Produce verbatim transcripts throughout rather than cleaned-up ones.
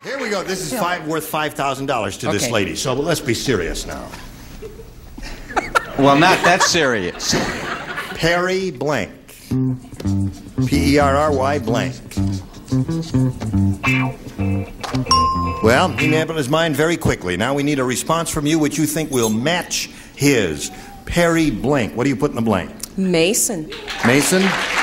Here we go. This is five, worth five thousand dollars to Okay. this lady. So let's be serious now. Well, not that serious. Perry Blank. P E R R Y blank. Well, he made up his mind very quickly. Now we need a response from you which you think will match his. Perry Blank. What do you put in the blank? Mason. Mason?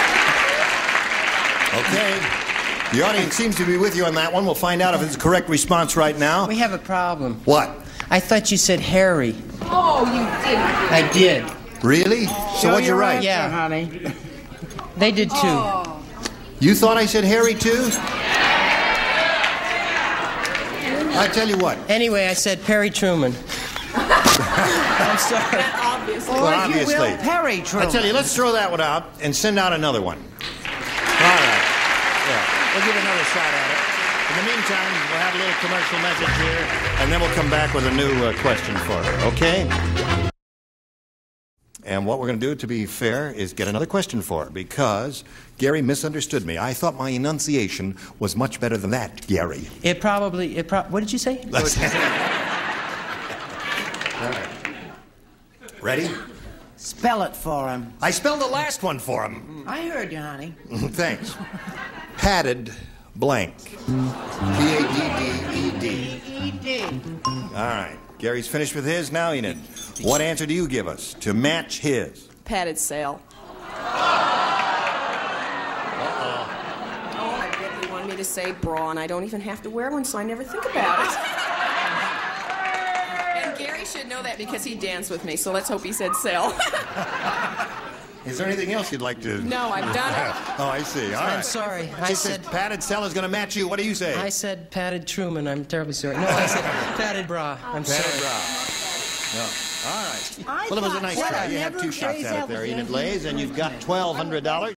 Okay. The audience seems to be with you on that one. We'll find out if it's the correct response right now. We have a problem. What? I thought you said Harry. Oh, you didn't. I did. Really? So what'd you write? Yeah, honey. They did too. Oh. You thought I said Harry too? I tell you what. Anyway, I said Perry Truman. I'm sorry. Obviously. Well, obviously. You will Perry Truman. I tell you, let's throw that one out and send out another one. All right. Yeah. We'll give another shot at it. In the meantime, we'll have a little commercial message here, and then we'll come back with a new uh, question for her, okay? And what we're going to do, to be fair, is get another question for her, because Gary misunderstood me. I thought my enunciation was much better than that, Gary. It probably, it pro- what did you say? Let's All right. Ready? Spell it for him. I spelled the last one for him. I heard you, honey. Thanks. Padded blank. P A D D E D. E D. All right. Gary's finished with his. Now, Enid, what answer do you give us to match his? Padded sail. Uh-oh. Oh, I bet you want me to say bra, and I don't even have to wear one, so I never think about it. And Gary should know that because he danced with me, so let's hope he said sail. Is there anything else you'd like to... No, I've done it. Oh, I see. All right. I'm sorry. She I says said, padded cell is going to match you. What do you say? I said padded Truman. I'm terribly sorry. No, I said padded bra. I'm Padded sorry. bra. No. All right. I well, it was a thought nice that try. You never have two shots plays at it out there, with Enid anything. Lays, and you've got twelve hundred dollars.